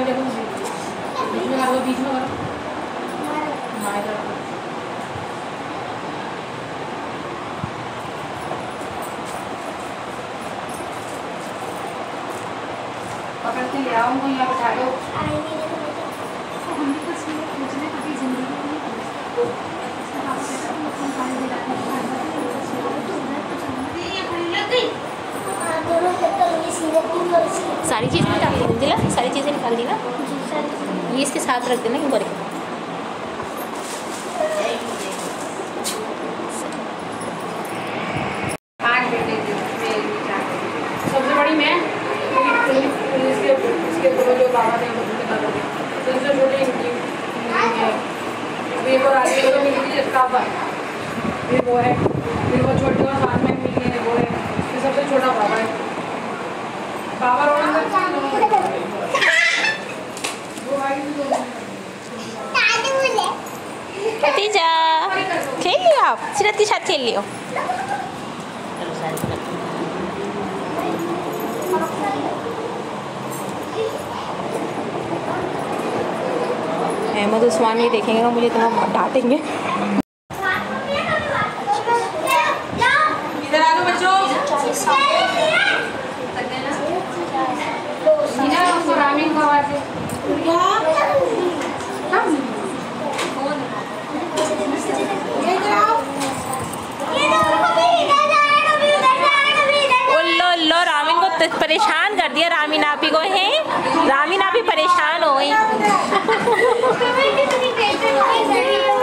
देखो बीच में करो, बीच में करो। पकड़ के ले आओ उनको, यहाँ बैठा दो। सारी चीज़ निकाल दी दिला, सारी चीज़ें निकाल दी ना, ये इसके साथ रख देना क्यों करके। सबसे बड़ी मैं इसके दो जो बाबा थे सबसे छोटे एक और आगे तो मिली काबा, फिर वो है, फिर वो छोटी और साथ में मिली है वो है, फिर सबसे छोटा बाबा है। बाबा खतीजा खेल लियो, आप सीरत के साथ खेल लियो। अहमद उस्मान ये देखेंगे ना मुझे इतना डांटेंगे। इधर आ लो बच्चों। रामीन को आवाज दे। लो रामीन को परेशान कर दिया, रामीन आपी को है, रामीन आपी परेशान हो गई।